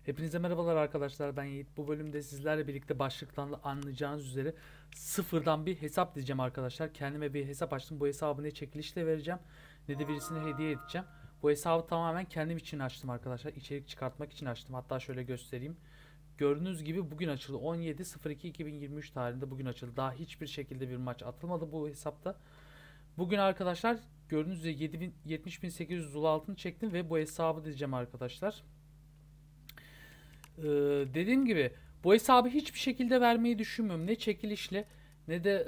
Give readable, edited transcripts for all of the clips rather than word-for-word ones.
Hepinize merhabalar arkadaşlar, ben Yiğit. Bu bölümde sizlerle birlikte başlıktan da anlayacağınız üzere sıfırdan bir hesap diyeceğim arkadaşlar. Kendime bir hesap açtım. Bu hesabı ne çekilişle vereceğim ne de birisine hediye edeceğim. Bu hesabı tamamen kendim için açtım arkadaşlar. İçerik çıkartmak için açtım. Hatta şöyle göstereyim. Gördüğünüz gibi bugün açıldı. 17.02.2023 tarihinde bugün açıldı. Daha hiçbir şekilde bir maç atılmadı bu hesapta. Bugün arkadaşlar gördüğünüz üzere 70.800 zul altın çektim ve bu hesabı diyeceğim arkadaşlar. Dediğim gibi bu hesabı hiçbir şekilde vermeyi düşünmüyorum. Ne çekilişle ne de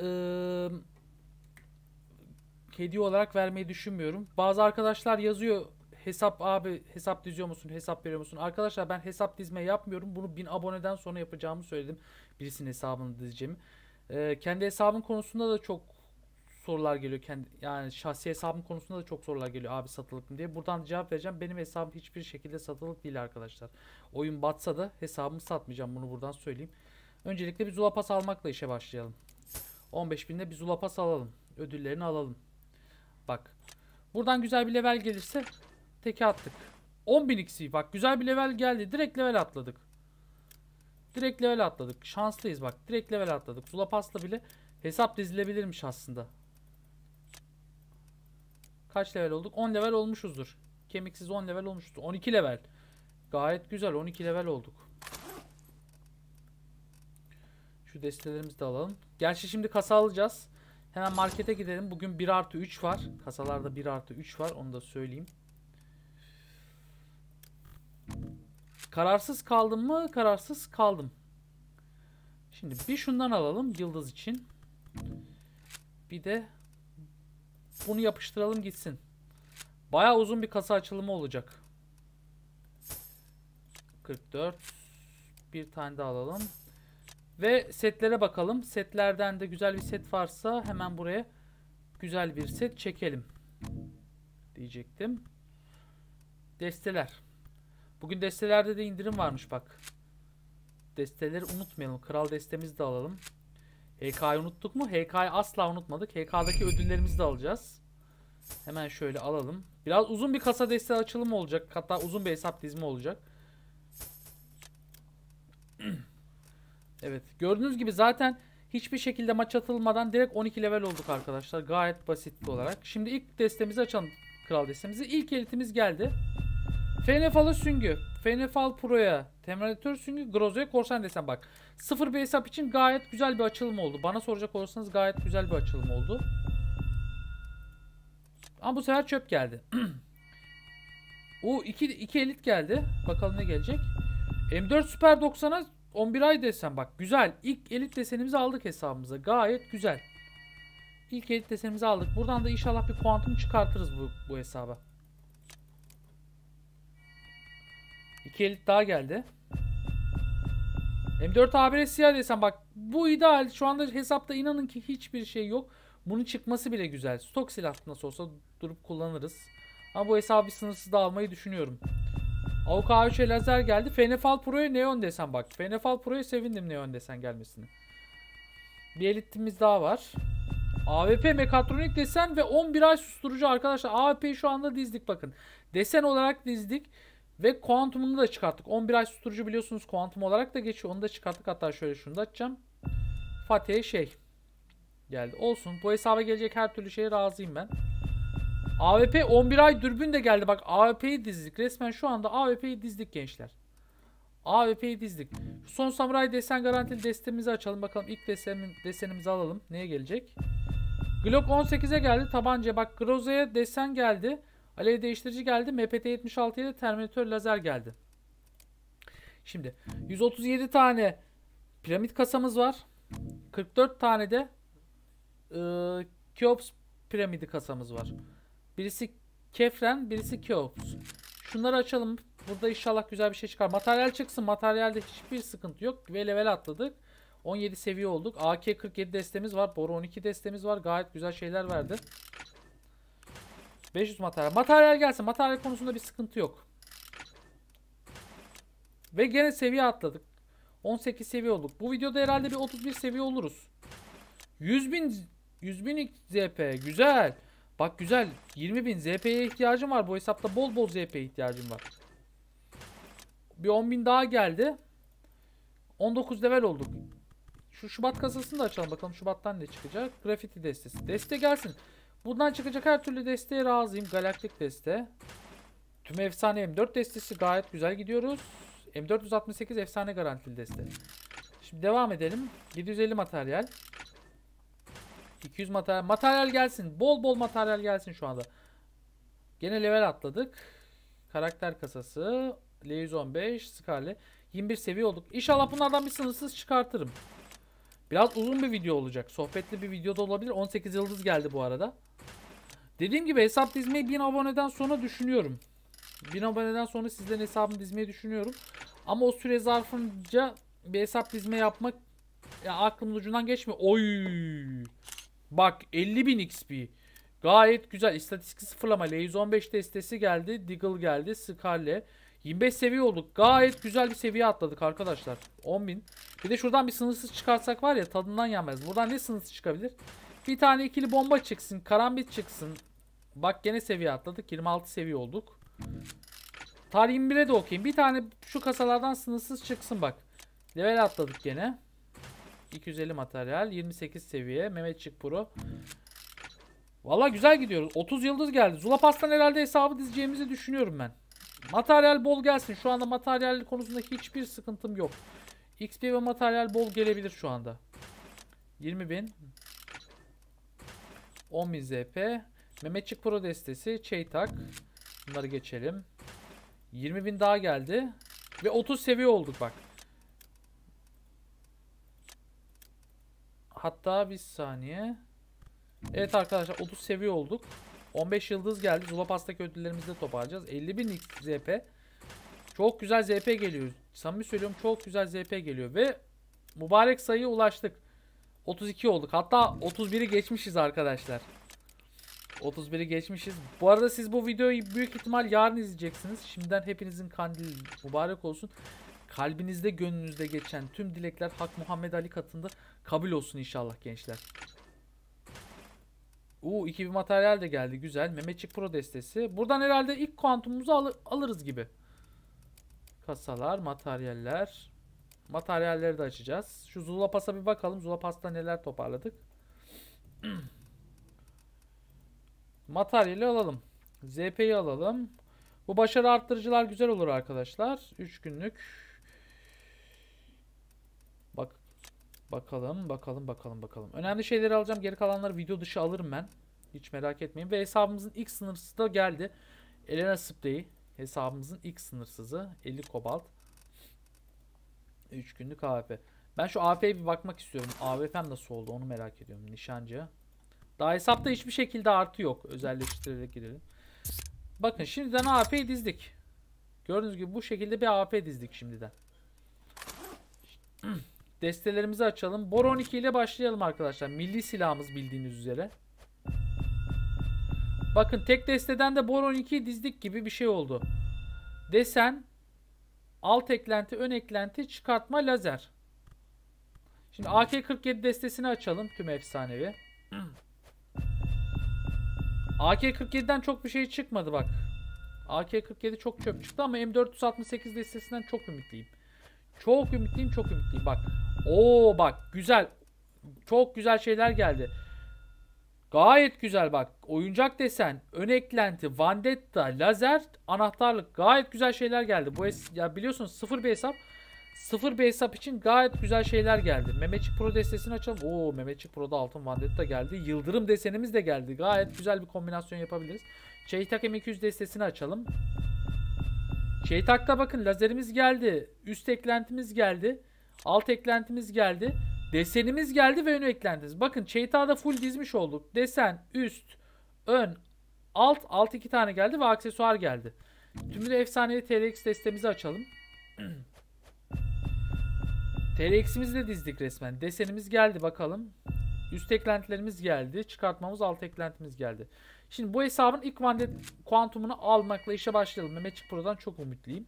hediye olarak vermeyi düşünmüyorum. Bazı arkadaşlar yazıyor, hesap abi, hesap diziyor musun, hesap veriyor musun? Arkadaşlar ben hesap dizme yapmıyorum. Bunu 1000 aboneden sonra yapacağımı söyledim. Birisinin hesabını dizeceğimi. Kendi hesabım konusunda da çok sorular geliyor. Yani şahsi hesabım konusunda da çok sorular geliyor. Abi satılık mı diye. Buradan cevap vereceğim. Benim hesabım hiçbir şekilde satılık değil arkadaşlar. Oyun batsa da hesabımı satmayacağım. Bunu buradan söyleyeyim. Öncelikle bir Zula Pass almakla işe başlayalım. 15.000'de bir Zula Pass alalım. Ödüllerini alalım. Bak. Buradan güzel bir level gelirse teke attık. 10.000 XP. Bak güzel bir level geldi. Direkt level atladık. Direkt level atladık. Şanslıyız bak. Direkt level atladık. Zula Pass'la bile hesap dizilebilirmiş aslında. Kaç level olduk? 10 level olmuşuzdur. Kemiksiz 10 level olmuşuzdur. 12 level. Gayet güzel. 12 level olduk. Şu destelerimizi de alalım. Gerçi şimdi kasa alacağız. Hemen markete gidelim. Bugün 1+3 var. Kasalarda 1+3 var. Onu da söyleyeyim. Kararsız kaldım mı? Kararsız kaldım. Şimdi bir şundan alalım. Yıldız için. Bir de bunu yapıştıralım gitsin. Bayağı uzun bir kasa açılımı olacak. 44. Bir tane daha alalım. Ve setlere bakalım. Setlerden de güzel bir set varsa hemen buraya güzel bir set çekelim diyecektim. Desteler. Bugün destelerde de indirim varmış bak. Desteleri unutmayalım. Kral destemizi de alalım. HK'yı unuttuk mu? HK'yı asla unutmadık. HK'daki ödüllerimizi de alacağız. Hemen şöyle alalım. Biraz uzun bir kasa deste açılımı olacak. Hatta uzun bir hesap dizimi olacak. Evet. Gördüğünüz gibi zaten hiçbir şekilde maç atılmadan direkt 12 level olduk arkadaşlar. Gayet basit olarak. Şimdi ilk destemizi açalım. Kral destemizi. İlk elitimiz geldi. Fenefal'a süngü. Fenefal Pro'ya. Terminator süngü. Grozo'ya korsan desem bak. Sıfır bir hesap için gayet güzel bir açılım oldu. Bana soracak olursanız gayet güzel bir açılım oldu. Ama bu sefer çöp geldi. O iki elit geldi. Bakalım ne gelecek. M4 Super 90'a 11 ay desem bak güzel. İlk elit desenimizi aldık hesabımıza. Gayet güzel. İlk elit desenimizi aldık. Buradan da inşallah bir kuantum çıkartırız bu hesaba. 2 elit daha geldi. M4 A1 siyah desem bak bu ideal. Şu anda hesapta inanın ki hiçbir şey yok. Bunun çıkması bile güzel. Stok silah nasıl olsa durup kullanırız. Ama bu hesabı bir sınırsız da almayı düşünüyorum. AUK A3'e lazer geldi. Fenefal Pro'ya Neon desen bak. Fenefal Pro'ya sevindim Neon desen gelmesini. Bir elitimiz daha var. AWP mekatronik desen ve 11 ay susturucu arkadaşlar. AWP'yi şu anda dizdik bakın. Desen olarak dizdik. Ve kuantumunu da çıkarttık. 11 ay susturucu biliyorsunuz kuantum olarak da geçiyor. Onu da çıkarttık. Hatta şöyle şunu da açacağım. Fatih'e geldi. Olsun. Bu hesaba gelecek her türlü şeye razıyım ben. AWP 11 ay dürbün de geldi. Bak AWP'yi dizdik. Resmen şu anda AWP'yi dizdik gençler. AWP'yi dizdik. Son samuray desen garantili destemizi açalım. Bakalım ilk desenimizi alalım. Neye gelecek? Glock 18'e geldi. Tabanca. Bak Grozo'ya desen geldi. Alev değiştirici geldi. MPT-76'ya da Terminator lazer geldi. Şimdi 137 tane piramit kasamız var. 44 tane de Keops piramidi kasamız var. Birisi Kefren, birisi Keops. Şunları açalım. Burada inşallah güzel bir şey çıkar. Materyal çıksın. Materyalde hiçbir sıkıntı yok. Ve level atladık. 17 seviye olduk. AK-47 destemiz var. Boru 12 destemiz var. Gayet güzel şeyler verdi. 500 materyal. Materyal gelsin. Materyal konusunda bir sıkıntı yok. Ve gene seviye atladık. 18 seviye olduk. Bu videoda herhalde bir 31 seviye oluruz. 100.000 ZP. Güzel. Bak güzel. 20.000 ZP'ye ihtiyacım var. Bu hesapta bol bol ZP'ye ihtiyacım var. Bir 10.000 daha geldi. 19 level olduk. Şu Şubat kasasını da açalım bakalım Şubat'tan ne çıkacak. Graffiti destesi. Deste gelsin. Buradan çıkacak her türlü desteğe razıyım. Galaktik deste. Tüm efsane M4 destesi gayet güzel gidiyoruz. M468 efsane garantili deste. Şimdi devam edelim. 750 materyal. 200 materyal. Materyal gelsin. Bol bol materyal gelsin şu anda. Gene level atladık. Karakter kasası. L115. Scarlet. 21 seviye olduk. İnşallah bunlardan bir sınırsız çıkartırım. Biraz uzun bir video olacak. Sohbetli bir video da olabilir. 18 yıldız geldi bu arada. Dediğim gibi hesap dizmeyi 1000 aboneden sonra düşünüyorum. 1000 aboneden sonra sizlerin hesabını dizmeyi düşünüyorum. Ama o süre zarfınca bir hesap dizme yapmak ya aklımın ucundan geçmiyor. Oy! Bak 50.000 XP. Gayet güzel. İstatistik sıfırlama. L115 destesi geldi. Deagle geldi. Scarlet. 25 seviye olduk. Gayet güzel bir seviye atladık arkadaşlar. 10.000. Bir de şuradan bir sınırsız çıkarsak var ya tadından yenmez. Buradan ne sınırsız çıkabilir? Bir tane ikili bomba çıksın. Karambit çıksın. Bak gene seviye atladık. 26 seviye olduk. Tarih 21'e de okuyayım. Bir tane şu kasalardan sınırsız çıksın bak. Level atladık gene. 250 materyal. 28 seviye. Mehmetçik Pro. Valla güzel gidiyoruz. 30 yıldız geldi. Zulapas'tan herhalde hesabı dizeceğimizi düşünüyorum ben. Materyal bol gelsin. Şu anda materyal konusunda hiçbir sıkıntım yok. XP ve materyal bol gelebilir şu anda. 20.000. 10.000 ZP. Mehmetçik Pro destesi. Çeytak. Bunları geçelim. 20.000 daha geldi. Ve 30 seviye olduk bak. Hatta bir saniye. Evet arkadaşlar 30 seviye olduk. 15 yıldız geldi. Zulapas'taki ödüllerimizi de toparlayacağız. 50.000 ZP. Çok güzel ZP geliyor. Samimi söylüyorum çok güzel ZP geliyor. Ve mübarek sayıya ulaştık. 32 olduk. Hatta 31'i geçmişiz arkadaşlar. 31'i geçmişiz. Bu arada siz bu videoyu büyük ihtimal yarın izleyeceksiniz. Şimdiden hepinizin kandili mübarek olsun. Kalbinizde gönlünüzde geçen tüm dilekler Hak Muhammed Ali katında kabul olsun inşallah gençler. 2000 materyal de geldi güzel. Mehmetçik Pro destesi. Buradan herhalde ilk kuantumumuzu alırız gibi. Kasalar, materyaller. Materyalleri de açacağız. Şu Zulapas'a bir bakalım. Zulapas'ta neler toparladık. Materyali alalım. ZP'yi alalım. Bu başarı arttırıcılar güzel olur arkadaşlar. 3 günlük. Bakalım. Önemli şeyleri alacağım. Geri kalanları video dışı alırım ben. Hiç merak etmeyin. Ve hesabımızın ilk sınırsızı da geldi. Elena Spray'i. Hesabımızın ilk sınırsızı. 50 kobalt. 3 günlük AWP. Ben şu AWP'ye bir bakmak istiyorum. AWP'm nasıl oldu onu merak ediyorum. Nişancı. Daha hesapta hiçbir şekilde artı yok. Özelleştirerek girelim. Bakın şimdiden AWP'yi dizdik. Gördüğünüz gibi bu şekilde bir AWP dizdik şimdiden. Destelerimizi açalım. Bor 12 ile başlayalım arkadaşlar. Milli silahımız bildiğiniz üzere. Bakın tek desteden de Bor 12'yi dizdik gibi bir şey oldu. Desen, alt eklenti, ön eklenti, çıkartma, lazer. Şimdi AK-47 destesini açalım. Tüm efsanevi. AK-47'den çok bir şey çıkmadı bak. AK-47 çok çöp çıktı ama M468 destesinden çok ümitliyim. Çok ümitliyim. Bak. Bak güzel. Çok güzel şeyler geldi. Gayet güzel bak. Oyuncak desen, ön eklenti, Vendetta, lazer, anahtarlık. Gayet güzel şeyler geldi. Bu ya biliyorsunuz sıfır bir hesap. Sıfır bir hesap için gayet güzel şeyler geldi. Mehmetçik Pro destesini açalım. Mehmetçik Pro'da altın Vendetta geldi. Yıldırım desenimiz de geldi. Gayet güzel bir kombinasyon yapabiliriz. Çeytak M200 destesini açalım. Çeytak'ta bakın lazerimiz geldi. Üst eklentimiz geldi. Alt eklentimiz geldi. Desenimiz geldi ve ön eklentimiz. Bakın Çeytak'da full dizmiş olduk. Desen, üst, ön, alt 2 tane geldi ve aksesuar geldi. Tümü de efsanevi TRX destemizi açalım. TRX'imizi de dizdik resmen. Desenimiz geldi bakalım. Üst eklentilerimiz geldi. Çıkartmamız alt eklentimiz geldi. Şimdi bu hesabın ilk kuantumunu almakla işe başlayalım. Mehmetçik Pro'dan çok umutluyum.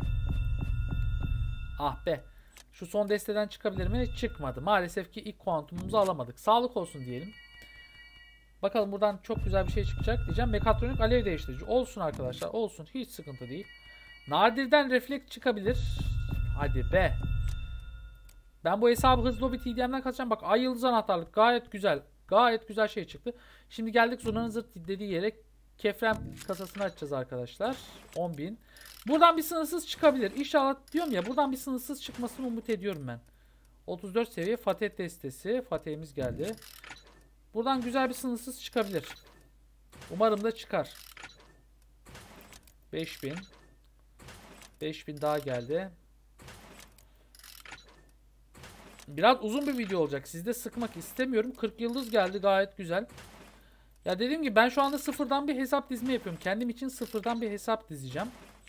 Ah be. Şu son desteden çıkabilir mi? Çıkmadı. Maalesef ki ilk kuantumumuzu alamadık. Sağlık olsun diyelim. Bakalım buradan çok güzel bir şey çıkacak diyeceğim. Mekatronik alev değiştirici. Olsun arkadaşlar. Olsun. Hiç sıkıntı değil. Nadirden refleks çıkabilir. Hadi be. Ben bu hesabı hızlı Hobbit TDM'den kaçacağım. Bak ay yıldız anahtarlık gayet güzel. Gayet güzel şey çıktı. Şimdi geldik Zurna'nın zırt dediği yere. Kefrem kasasını açacağız arkadaşlar. 10.000. Buradan bir sınırsız çıkabilir. İnşallah diyorum ya, buradan bir sınırsız çıkmasını umut ediyorum ben. 34 seviye Fatih destesi. Fatih'imiz geldi. Buradan güzel bir sınırsız çıkabilir. Umarım da çıkar. 5.000. 5.000 daha geldi. Biraz uzun bir video olacak. Sizi de sıkmak istemiyorum. 40 yıldız geldi. Gayet güzel. Ya dediğim gibi ben şu anda sıfırdan bir hesap dizme yapıyorum. Kendim için sıfırdan bir hesap dizeceğim.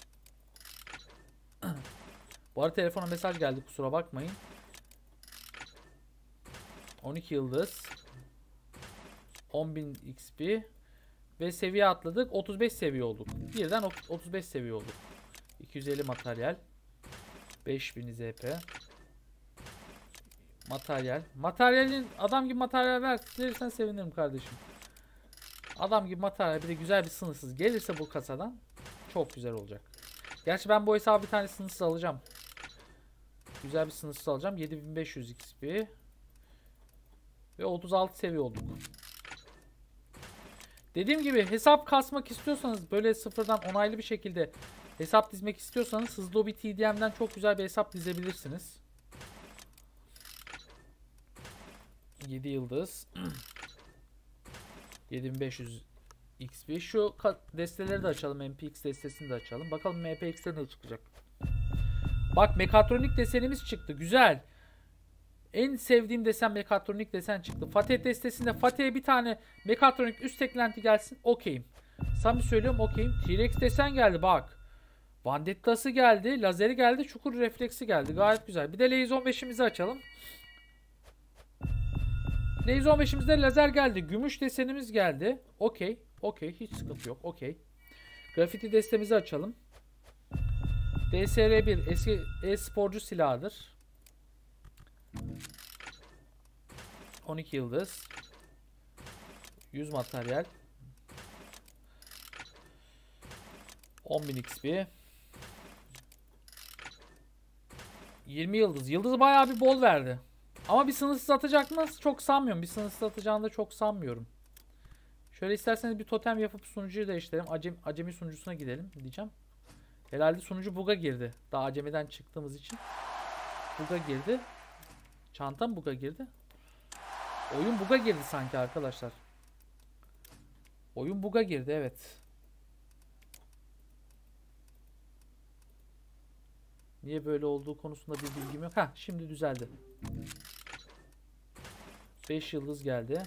Bu arada telefona mesaj geldi. Kusura bakmayın. 12 yıldız. 10.000 XP. Ve seviye atladık. 35 seviye olduk. Birden 35 seviye olduk. 250 materyal. 5.000 ZP. Materyal. Materyalin adam gibi materyal verirsen sevinirim kardeşim. Adam gibi materyal, bir de güzel bir sınırsız gelirse bu kasadan çok güzel olacak. Gerçi ben bu hesabı bir tane sınırsız alacağım. Güzel bir sınırsız alacağım. 7500 XP. Ve 36 seviye olduk. Dediğim gibi hesap kasmak istiyorsanız, böyle sıfırdan onaylı bir şekilde hesap dizmek istiyorsanız hızlı Hobbit TDM'den çok güzel bir hesap dizebilirsiniz. 7 yıldız. 7500 XP. Şu desteleri de açalım. MPX destesini de açalım. Bakalım MPX'te ne çıkacak. Bak mekatronik desenimiz çıktı. Güzel. En sevdiğim desen mekatronik desen çıktı. Fatih destesinde Fatih'e bir tane mekatronik üst eklenti gelsin. Okeyim. Samimi söylüyorum, okeyim. T-Rex desen geldi bak. Vandetta'sı geldi. Lazeri geldi. Çukur refleksi geldi. Gayet güzel. Bir de Lazy 15'imizi açalım. Lazy 15'imizde lazer geldi. Gümüş desenimiz geldi. Okey. Okey. Hiç sıkıntı yok. Okey. Grafiti destemizi açalım. DSR-1 eski e-sporcu silahıdır. 12 yıldız. 100 materyal. 10.000 XP. 20 yıldız. Yıldızı bayağı bir bol verdi. Ama bir sınırsız atacak mı? Çok sanmıyorum. Bir sınırsız atacağını da çok sanmıyorum. Şöyle isterseniz bir totem yapıp sunucuyu değiştirelim. Acemi sunucusuna gidelim diyeceğim. Herhalde sunucu bug'a girdi. Daha acemiden çıktığımız için. Bug'a girdi. Çantam bug'a girdi. Oyun bug'a girdi sanki arkadaşlar. Oyun bug'a girdi, evet. Niye böyle olduğu konusunda bir bilgim yok. Ha, şimdi düzeldi. 5 yıldız geldi.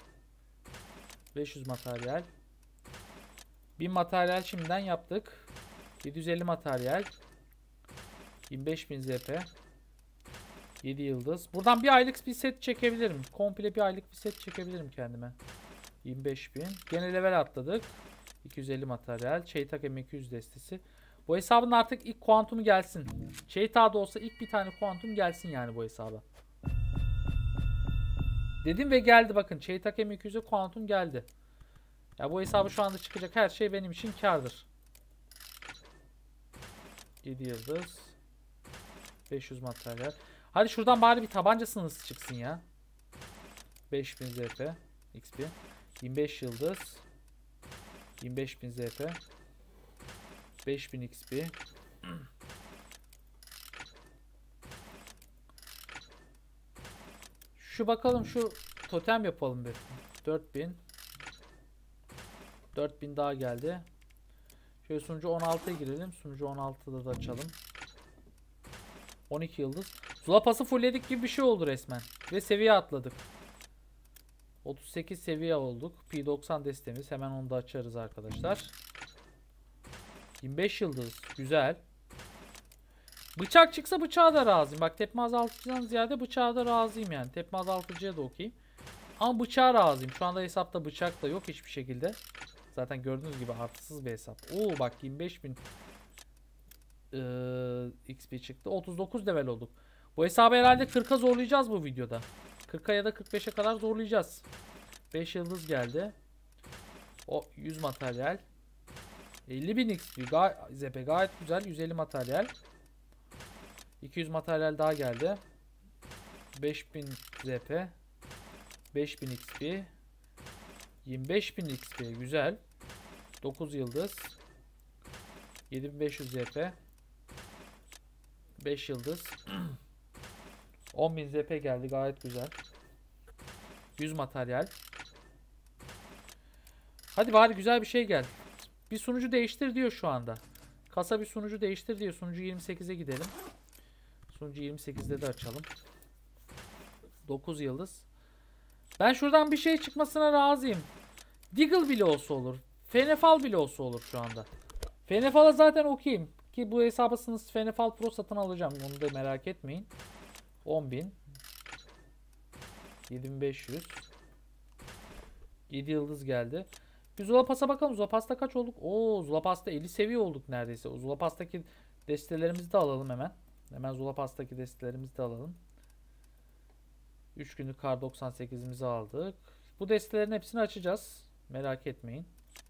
500 materyal. 1000 materyal şimdiden yaptık. 750 materyal. 25.000 ZP. 7 yıldız. Buradan bir aylık bir set çekebilirim. Komple bir aylık bir set çekebilirim kendime. 25.000. Gene level atladık. 250 materyal. Çeytak M200 destesi. Bu hesabın artık ilk kuantumu gelsin. Çeytak'da olsa ilk bir tane kuantum gelsin yani bu hesaba. Dedim ve geldi bakın. Çeytak M200'e kuantum geldi. Ya bu hesabı şu anda çıkacak her şey benim için kârdır. 7 yıldız. 500 materyal. Hadi şuradan bari bir tabanca sınırsız çıksın ya. 5000 ZP. XP. 25 yıldız. 25.000 ZP. 5000 XP. Şu bakalım, şu totem yapalım bir. 4000. 4000 daha geldi. Şöyle sunucu 16'ya girelim. Sunucu 16'da da açalım. 12 yıldız. Zulapas'ı fullledik gibi bir şey oldu resmen. Ve seviye atladık. 38 seviye olduk. P90 destemiz. Hemen onu da açarız arkadaşlar. 25 yıldız. Güzel. Bıçak çıksa bıçağa da razıyım. Bak tepme azaltıcıdan ziyade bıçağa da razıyım yani. Tepme azaltıcıya da okuyayım. Ama bıçağa razıyım. Şu anda hesapta bıçak da yok hiçbir şekilde. Zaten gördüğünüz gibi artısız bir hesap. Oo bak 25.000 XP çıktı. 39 level olduk. Bu hesabı herhalde 40'a zorlayacağız bu videoda. 40'a ya da 45'e kadar zorlayacağız. 5 yıldız geldi. O 100 materyal. 50.000 XP. ZP gayet güzel. 150 materyal. 200 materyal daha geldi. 5000 ZP. 5000 XP. 25.000 XP. Güzel. 9 yıldız. 7500 ZP. 5 yıldız. 10.000 ZP geldi. Gayet güzel. 100 materyal. Hadi bari güzel bir şey gel. Bir sunucu değiştir diyor şu anda. Kasa bir sunucu değiştir diyor. Sunucu 28'e gidelim. Sunucu 28'de de açalım. 9 yıldız. Ben şuradan bir şey çıkmasına razıyım. Deagle bile olsa olur. Fenefal bile olsa olur şu anda. Fenefal'a zaten okuyayım. Ki bu hesabısınız Fenefal Pro satın alacağım. Onu da merak etmeyin. 10.000. 7500. 7 yıldız geldi. Bir Zulapas'a bakalım. Zulapas'ta kaç olduk? Oo, Zulapas'ta 50 seviye olduk neredeyse. O Zulapas'taki destelerimizi de alalım hemen. Hemen Zulapas'taki destelerimizi de alalım. 3 günlük kar 98'imizi aldık. Bu destelerin hepsini açacağız. Merak etmeyin.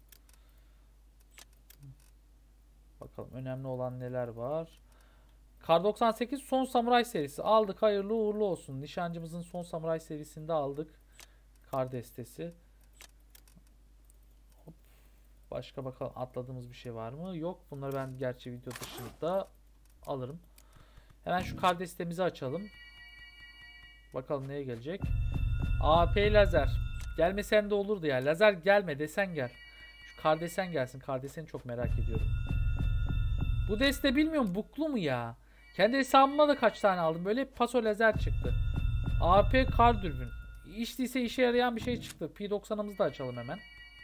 Bakalım önemli olan neler var. Kar 98 son samuray serisi aldık. Hayırlı uğurlu olsun. Nişancımızın son samuray serisinde aldık. Kar destesi. Hop. Başka bakalım atladığımız bir şey var mı? Yok. Bunları ben gerçi video dışında alırım. Hemen şu kar destemizi açalım. Bakalım neye gelecek. AP lazer. Gelmesen de olurdu ya. Lazer gelme desen gel. Şu kar desen gelsin. Kar deseni çok merak ediyorum. Bu deste bilmiyorum buklu mu ya? Kendi hesabıma da kaç tane aldım. Böyle paso lazer çıktı. AP kar dürbün. Hiç değilse işe yarayan bir şey çıktı. P90'ımızı da açalım hemen.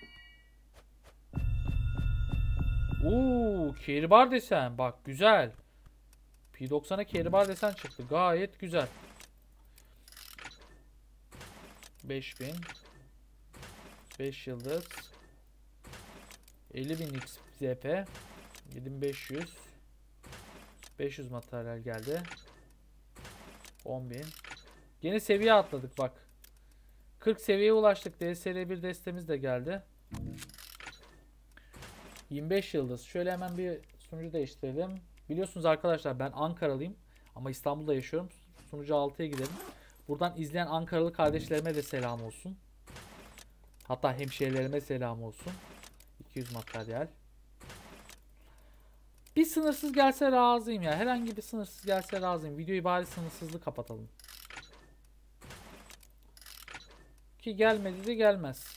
Uuu kehribar desen. Bak güzel. P90'a kehribar desen çıktı. Gayet güzel. 5000. 5 yıldız. 50.000 XP. 7500. 500 materyal geldi. 10.000. Yeni seviye atladık bak. 40 seviyeye ulaştık. DSR1 destemiz de geldi. 25 yıldız. Şöyle hemen bir sunucu değiştirelim. Biliyorsunuz arkadaşlar ben Ankaralıyım. Ama İstanbul'da yaşıyorum. Sunucu 6'ya gidelim. Buradan izleyen Ankaralı kardeşlerime de selam olsun. Hatta hemşehrilerime selam olsun. 200 materyal. Bir sınırsız gelse razıyım ya. Herhangi bir sınırsız gelse razıyım. Videoyu bari sınırsızlı kapatalım. Ki gelmedi de gelmez.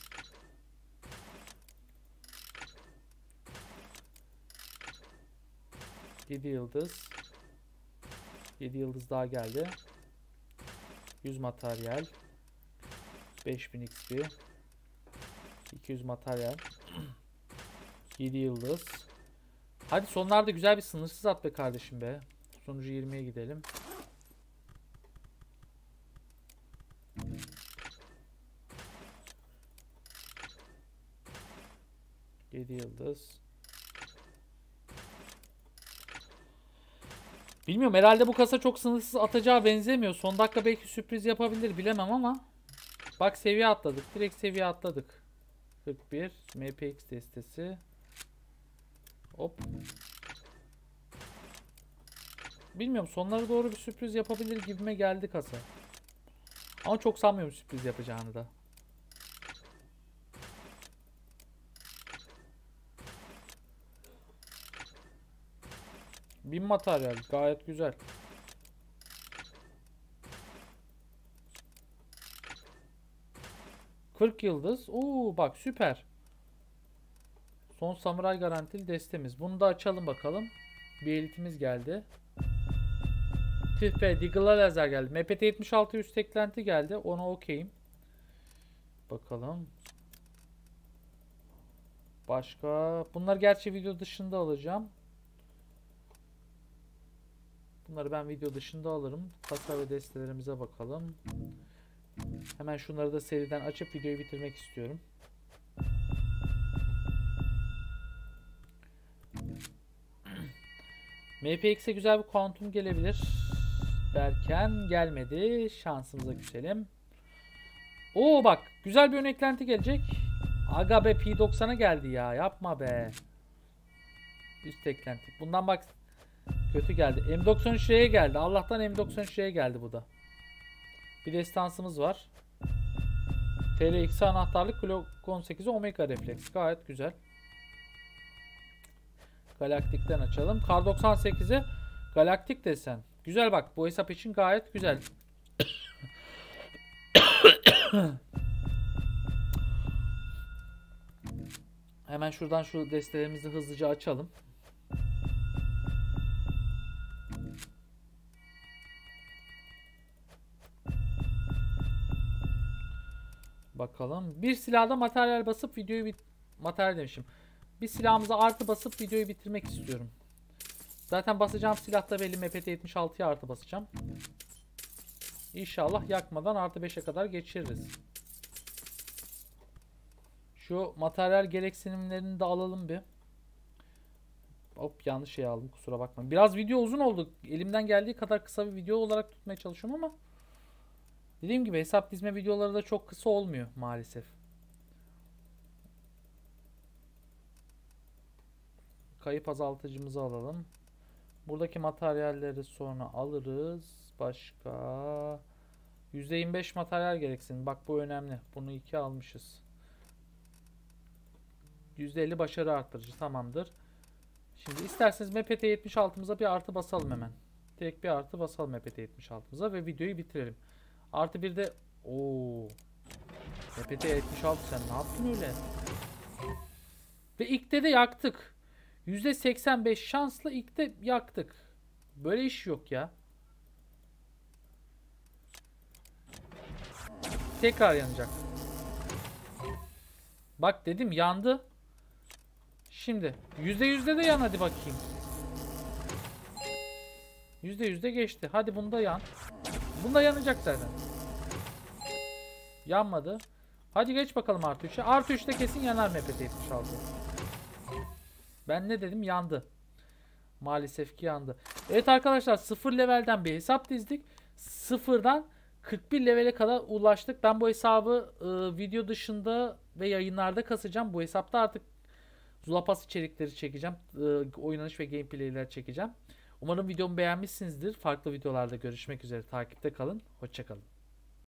Yedi yıldız. 7 yıldız daha geldi. 100 materyal. 5000 XP. 200 materyal. 7 yıldız. Hadi sonlarda güzel bir sınırsız at be kardeşim be. Sonucu 20'ye gidelim. Yedi yıldız. Bilmiyorum herhalde bu kasa çok sınırsız atacağı benzemiyor. Son dakika belki sürpriz yapabilir bilemem ama. Bak seviye atladık. Direkt seviye atladık. 41 MPX destesi. Hop. Bilmiyorum sonlara doğru bir sürpriz yapabilir gibime geldi kasa. Ama çok sanmıyorum sürpriz yapacağını da. Bin materyal gayet güzel. ...40 yıldız. Oo bak süper. Son samuray garantili destemiz. Bunu da açalım bakalım. Bir elitimiz geldi. Tüh be Deagle'a lazer geldi. MPT 76 üst eklenti geldi. Ona okeyim. Bakalım. Başka. Bunlar gerçi video dışında alacağım. Bunları ben video dışında alırım. Kasa ve destelerimize bakalım. Hemen şunları da seriden açıp videoyu bitirmek istiyorum. MPX'e güzel bir kuantum gelebilir. Derken gelmedi. Şansımıza küselim. Oo bak güzel bir ön eklenti gelecek. Aga be P90'a geldi ya. Yapma be. Üst eklenti. Bundan bak kötü geldi. M93'e geldi. Allah'tan M93'e geldi bu da. Bir destansımız var. TR2 anahtarlık Glock 18'e Omega refleks. Gayet güzel. Galaktik'ten açalım. Kar 98'e Galaktik desen. Güzel bak. Bu hesap için gayet güzel. Hemen şuradan şu destelerimizi hızlıca açalım. Bakalım. Bir silahda materyal basıp videoyu materyal demişim. Bir silahımıza artı basıp videoyu bitirmek istiyorum. Zaten basacağım silahta belli, MPT-76'ya artı basacağım. İnşallah yakmadan artı 5'e kadar geçiririz. Şu materyal gereksinimlerini de alalım bir. Hop, yanlış şey aldım, kusura bakmayın. Biraz video uzun oldu. Elimden geldiği kadar kısa bir video olarak tutmaya çalışıyorum ama dediğim gibi hesap dizme videoları da çok kısa olmuyor maalesef. Kayıp azaltıcımızı alalım. Buradaki materyalleri sonra alırız. Başka %25 materyal gereksin. Bak bu önemli. Bunu 2 almışız. %50 başarı arttırıcı tamamdır. Şimdi isterseniz MPT-76'mıza bir artı basalım hemen. Direkt bir artı basalım MPT-76'mıza ve videoyu bitirelim. Artı bir de ooo MPT-76 sen ne yaptın öyle? Ve ilkte de yaktık. %85 şansla ilkte yaktık. Böyle iş yok ya. Tekrar yanacak. Bak dedim yandı. Şimdi %100'de de yan hadi bakayım. %100'de geçti. Hadi bunda yan. Bunda yanacak zaten. Yanmadı. Hadi geç bakalım artı 3'e. Artı 3'te kesin yanar MPT-76. Ben ne dedim? Yandı. Maalesef ki yandı. Evet arkadaşlar, 0 levelden bir hesap dizdik. 0'dan 41 levele kadar ulaştık. Ben bu hesabı video dışında ve yayınlarda kasacağım. Bu hesapta artık Zulapas içerikleri çekeceğim. Oynanış ve gameplay'ler çekeceğim. Umarım videomu beğenmişsinizdir. Farklı videolarda görüşmek üzere. Takipte kalın. Hoşça kalın.